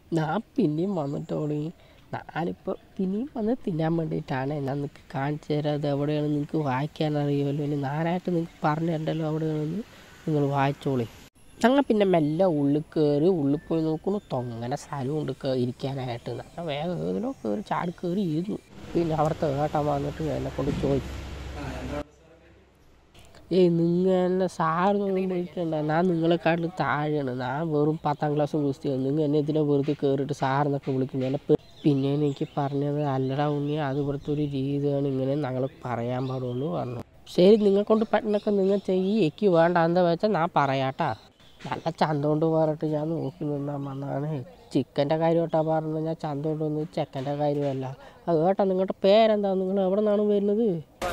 ഞാൻ പിന്നെയും വന്നിട്ടോളി. ഞാനിപ്പോൾ പിന്നെയും വന്ന് തിന്നാൻ വേണ്ടിയിട്ടാണ്. ഞാൻ നിങ്ങൾക്ക് കാണിച്ചു തരാം അത് എവിടെയാണ്. നിങ്ങൾക്ക് വായിക്കാൻ അറിയുമല്ലോ, ഇനി ഞാനായിട്ട് നിങ്ങൾക്ക് പറഞ്ഞു തരണ്ടല്ലോ എവിടെയാണെന്ന്. നിങ്ങൾ വായിച്ചോളി. ഞങ്ങൾ പിന്നെ മെല്ലെ ഉള്ളിൽ കയറി. ഉള്ളിൽ പോയി നോക്കുന്നു, തൊങ്ങനെ സ്ഥലമുണ്ട് ഇരിക്കാനായിട്ട്. ഞങ്ങൾ വേഗം ഏതിലോ കയറി ചാടി കയറി ഇരുന്നു. പിന്നെ അവിടുത്തെ ഏട്ടൻ വന്നിട്ട് എന്നെ കൊണ്ട് ചോദിച്ചു, നിങ്ങൾ എന്നെ സാറൊന്നും വിളിക്കണ്ട, ഞാൻ നിങ്ങളെക്കാട്ടിലും താഴെയാണ്. ഞാൻ വെറും 10ാം ക്ലാസ് ഗുസ്തിയാണ്. നിങ്ങൾ എന്നെ ഇതിനെ വെറുതെ കയറിയിട്ട് സാറെന്നൊക്കെ വിളിക്കുന്നു. എന്നെ പിന്നെ എനിക്ക് പറഞ്ഞത്, അല്ലടാ ഉണ്ണി, അത് ഇവിടുത്തെ ഒരു രീതിയാണ്, ഇങ്ങനെ ഞങ്ങൾ പറയാൻ പാടുള്ളൂ പറഞ്ഞു. ശരി, നിങ്ങളെ കൊണ്ട് പറ്റുന്നൊക്കെ നിങ്ങൾ ചെയ്യ്, എനിക്ക് വേണ്ട എന്താ വെച്ചാൽ ഞാൻ പറയാട്ടാ. നല്ല ചന്ത കൊണ്ട് പറഞ്ഞിട്ട് ഞാൻ നോക്കി നിന്നാൽ വന്നാണ്. ചിക്കൻ്റെ കാര്യം കേട്ടാ പറഞ്ഞു. ഞാൻ ചന്ത കൊണ്ടൊന്നും ചെക്കൻ്റെ കാര്യമല്ല. അത് കേട്ടാ. നിങ്ങളുടെ പേരെന്താ, നിങ്ങൾ എവിടെ നിന്നാണ് വരുന്നത്?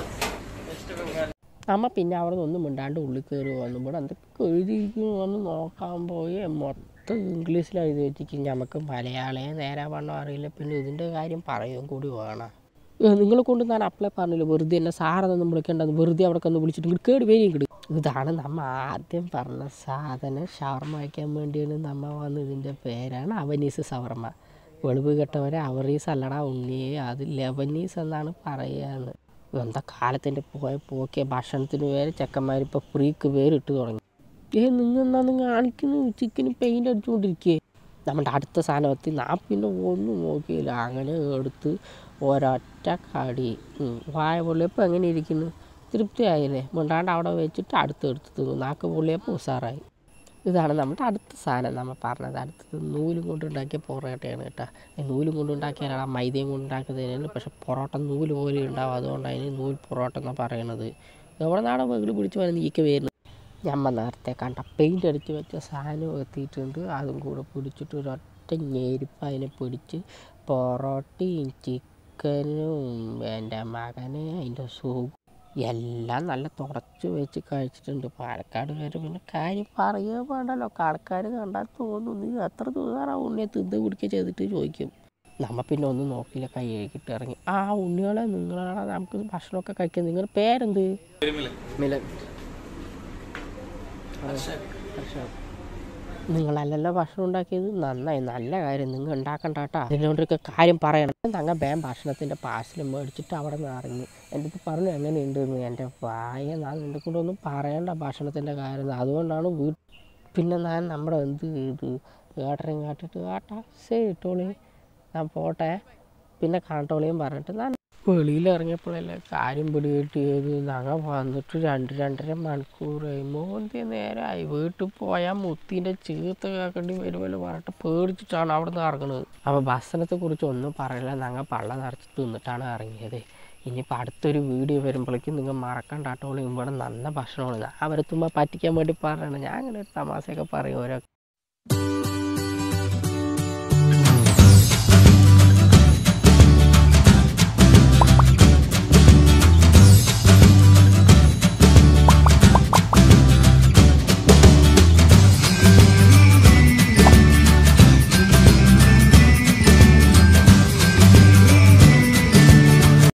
അമ്മ പിന്നെ അവിടെ നിന്നൊന്നും മിണ്ടാണ്ട് ഉള്ളിൽ കയറി വന്നു. ഇവിടെ എന്തൊക്കെ എഴുതിയിരിക്കുന്നു വന്ന് നോക്കാൻ പോയി. മൊത്തം ഇംഗ്ലീഷിലാണ് എഴുതി വെച്ചിരിക്കും. നമുക്ക് മലയാളിയെ നേരെ വണ്ണം അറിയില്ല. പിന്നെ ഇതിൻ്റെ കാര്യം പറയുകയും കൂടി വേണം. നിങ്ങളെ കൊണ്ട് ഞാൻ അപ്ലൈ പറഞ്ഞില്ല, വെറുതെ എന്നെ സാറെന്നൊന്നും വിളിക്കേണ്ടത്. വെറുതെ അവിടെ ഒന്ന് വിളിച്ചിട്ട് ഇങ്ങോട്ട് കേട് വരും ഇങ്ങോട്ട്. ഇതാണ് നമ്മൾ ആദ്യം പറഞ്ഞ സാധനം. ഷവർമ്മ വയ്ക്കാൻ വേണ്ടിയാണ് നമ്മൾ വന്ന്. ഇതിൻ്റെ പേരാണ് അവനീസ് ഷവർമ്മ. വെളുപ്പ് കെട്ടവരെ അവറീസ് അല്ലടാ ഉണ്ണിയെ, അത് ലെബനീസ് എന്നാണ് പറയുകയെന്ന്. എന്താ കാലത്തിൻ്റെ പോക്കിയ ഭക്ഷണത്തിന് പേര് ചെക്കന്മാരിപ്പോൾ ഫ്രീക്ക് പേരിട്ട് തുടങ്ങി. നിങ്ങൾ എന്താണെന്ന് കാണിക്കുന്നു? ചിക്കന് പെയിൻ്റ് അടിച്ചുകൊണ്ടിരിക്കുകയെ. നമ്മുടെ അടുത്ത സാധനം എത്തി. ഞാൻ പിന്നെ ഒന്നും നോക്കിയില്ല, അങ്ങനെ എടുത്ത് ഒരൊറ്റ കടി. വായ പൊള്ളിയപ്പോൾ എങ്ങനെ ഇരിക്കുന്നു? തൃപ്തിയായില്ലേ? മിണ്ടാണ്ട് അവിടെ വെച്ചിട്ട് അടുത്തെടുത്ത് തിന്നു. നാക്ക് പൊള്ളിയപ്പോൾ ഉഷാറായി. ഇതാണ് നമ്മുടെ അടുത്ത സാധനം നമ്മൾ പറഞ്ഞത്. അടുത്തത് നൂലും കൊണ്ടുണ്ടാക്കിയ പൊറോട്ടയാണ് കേട്ടോ. നൂലും കൊണ്ടുണ്ടാക്കിയാലാണ് മൈദയും കൊണ്ടുണ്ടാക്കുന്നതിനാണ്. പക്ഷേ പൊറോട്ട നൂല് പോലെ ഉണ്ടാവും. അതുകൊണ്ടാണ് അതിന് നൂൽ പൊറോട്ട എന്നാണ് പറയണത്. എവിടെ നാളെ വെകിൽ പിടിച്ച് വന്ന് നീക്കി വരുന്നത്. ഞമ്മ നേരത്തെ കണ്ട പെയിൻ്റ് അടിച്ച് വെച്ച സാധനം എത്തിയിട്ടുണ്ട്. അതും കൂടെ പിടിച്ചിട്ട് ഒരൊറ്റ ഞെരിപ്പ് അതിനെ പിടിച്ച് പൊറോട്ടയും ചിക്കനും എൻ്റെ മകനെ അതിൻ്റെ സൂപ്പ് എല്ലാം നല്ല തുടച്ച് വെച്ച് കഴിച്ചിട്ടുണ്ട്. പാലക്കാട് വരെ പിന്നെ കാര്യം പറയുക വേണ്ടല്ലോ. ആൾക്കാർ കണ്ടാൽ തോന്നും നീ എത്ര ദിവസമാണ് ഉണ്ണിയെ തിന്ന് കുടിക്കുക ചെയ്തിട്ട് ചോദിക്കും. നമ്മൾ പിന്നെ ഒന്നും നോക്കിയില്ല, കൈ കഴുകിയിട്ട് ഇറങ്ങി. ആ ഉണ്ണികളെ, നിങ്ങളാണ് നമുക്ക് ഭക്ഷണമൊക്കെ കഴിക്കുന്നത്. നിങ്ങളുടെ പേരെന്ത്? മിലൻ. നിങ്ങളല്ലല്ലോ ഭക്ഷണം ഉണ്ടാക്കിയത്. നന്നായി, നല്ല കാര്യം. നിങ്ങൾ ഉണ്ടാക്കണ്ട കേട്ടോ. ഇതിനോടൊക്കെ കാര്യം പറയണം. ഞങ്ങൾ വേഗം ഭക്ഷണത്തിൻ്റെ പാഴ്സലും മേടിച്ചിട്ട് അവിടെ നിന്ന് ഇറങ്ങി. എൻ്റെ അടുത്ത് പറഞ്ഞു എങ്ങനെയുണ്ടെന്ന്. എൻ്റെ വായ ഞാൻ എൻ്റെ കൂടെ ഒന്നും പറയണ്ട ഭക്ഷണത്തിൻ്റെ കാര്യം. അതുകൊണ്ടാണ് പിന്നെ ഞാൻ നമ്മുടെ എന്ത് ചെയ്തു, ഏട്ടനെയും കാട്ടിട്ട് ഏട്ടാ ശരി ഇട്ടോളി, ഞാൻ പോട്ടെ, പിന്നെ കാണട്ടോളിയും പറഞ്ഞിട്ട് ഞാൻ വെളിയിലിറങ്ങിയപ്പോഴല്ലേ കാര്യം പിടികിട്ടിയത്. ഞങ്ങൾ വന്നിട്ട് 2-2.5 മണിക്കൂറായി. മോന്തി നേരമായി. വീട്ടിൽ പോയാൽ മുത്തിൻ്റെ ചീത്ത കേൾക്കേണ്ടി വരുമല്ലോ പറഞ്ഞിട്ട് പേടിച്ചിട്ടാണ് അവിടെ നിന്ന് ഇറങ്ങുന്നത്. അപ്പോൾ ഭക്ഷണത്തെക്കുറിച്ച് ഒന്നും പറയില്ല. ഞങ്ങൾ പള്ള നിറച്ച് തിന്നിട്ടാണ് ഇറങ്ങിയത്. ഇനിയിപ്പോൾ അടുത്തൊരു വീഡിയോ വരുമ്പോഴേക്കും നിങ്ങൾ മറക്കണ്ടാട്ടോളൂ. ഇവിടെ നല്ല ഭക്ഷണമാണ്. ഞാൻ അവരെത്തുമ്പോൾ പറ്റിക്കാൻ വേണ്ടി പറയണം. ഞാൻ അങ്ങനെ ഒരു തമാശയൊക്കെ പറയും ഓരോ